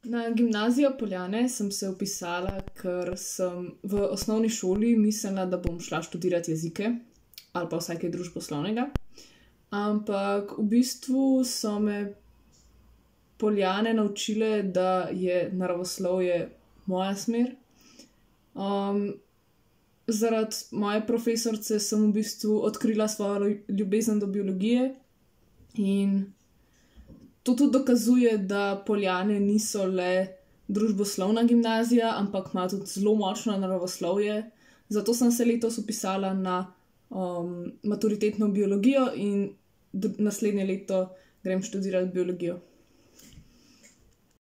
Na gimnazijo Poljane sem se vpisala, ker sem v osnovni šoli mislila, da bom šla študirati jezike ali pa vsaj kaj družboslovnega. Ampak v bistvu so me Poljane naučile, da je naravoslovje moja smer. Zaradi moje profesorice sem v bistvu odkrila svojo ljubezen do biologije in to tudi dokazuje, da Poljane niso le družboslovna gimnazija, ampak ima tudi zelo močno naravoslovje. Zato sem se letos vpisala na maturitetno biologijo in naslednje leto grem študirati biologijo.